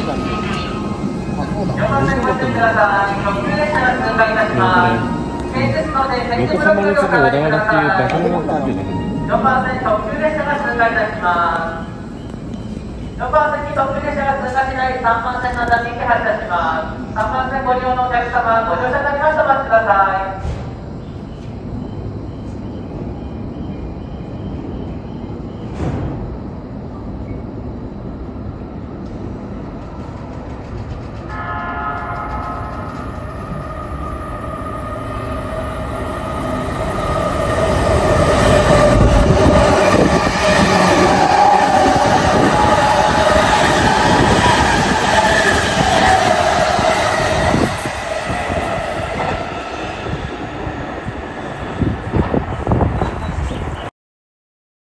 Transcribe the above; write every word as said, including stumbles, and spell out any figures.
だね。あ、そうだ。 よんばん線ご注意ください。特急列車が通過いたします。建設ので設置ブロックをお下がりください。よんばん線特急列車が通過いたします。よんばん線に特急列車が通過しないさんばん線の座席発車します。さんばん線ご利用のお客様、ご乗車になりましたらお待ちください。